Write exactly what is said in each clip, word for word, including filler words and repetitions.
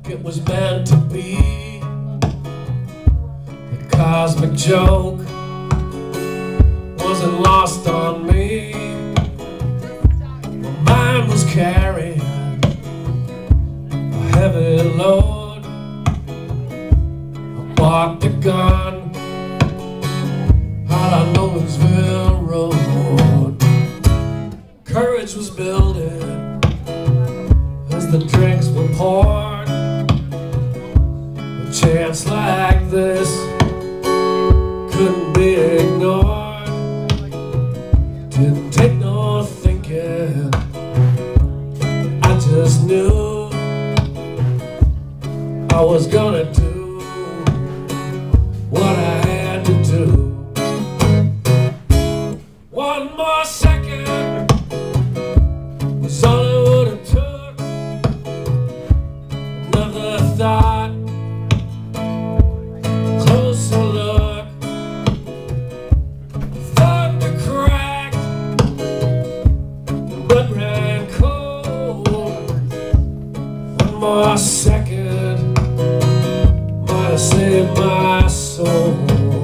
It was meant to be the cosmic joke wasn't lost on me. My mind was carrying a heavy load. I bought the gun out on Nolensville Road. Courage was building as the drinks were poured. A chance like this couldn't be ignored. Didn't take no thinking, I just knew I was gonna do what I had to do. One more second was all it would have took. Another thought, closer look. Thunder cracked, the blood ran cold. One more second might have saved my soul.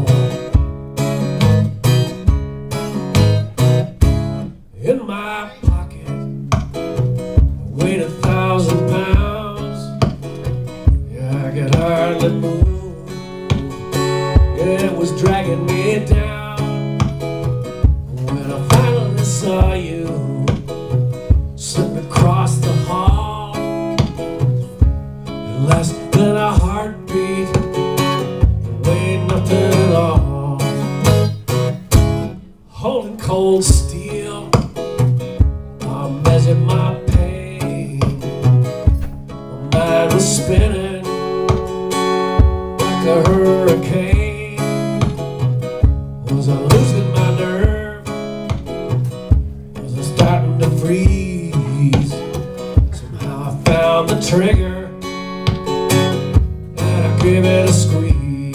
In my pocket weighed a thousand pounds. Yeah, I could hardly move. Yeah, it was dragging me down. When I finally saw you slip across the hall, in less than a heartbeat, it weighed nothing at all. Holding cold steel, I measured my pain. My mind was spinning like a hurricane. Was I losing my nerve? Was I starting to freeze? Somehow I found the trigger and I gave it a squeeze.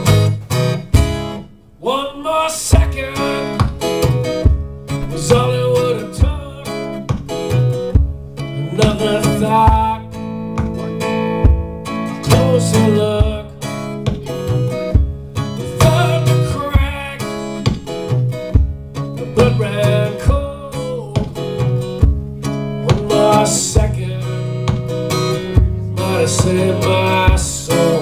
One more second was all it would have took. Another thought, closer look. The thunder cracked, the blood ran cold. One more second might have saved my soul.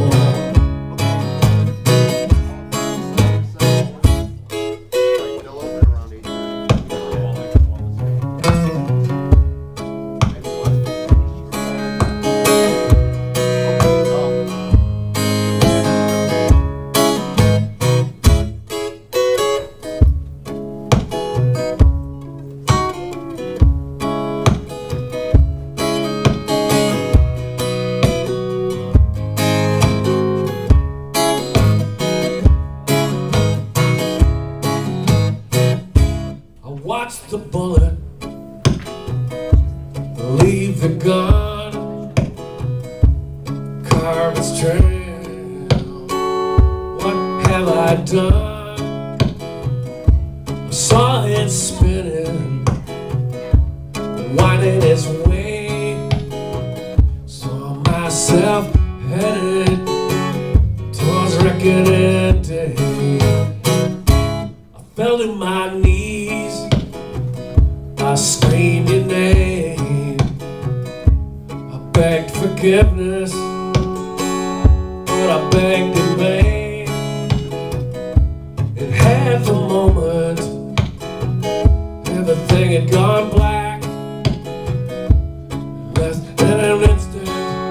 Watch the bullet leave the gun, carve its trail. What have I done? I saw it spinning, winding its way. Saw myself headed towards reckoning day. I fell to my knees, I screamed your name. I begged forgiveness, but I begged in vain. In half a moment, everything had gone black. In less than an instant,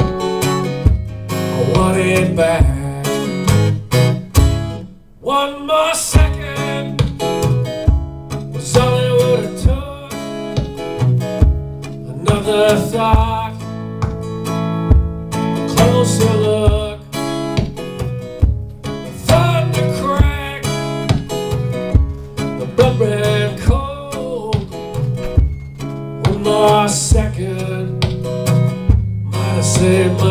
I wanted back. One more second was all it would have took. Another thought, a closer look. The thunder cracked, the blood ran cold. One more second might have saved my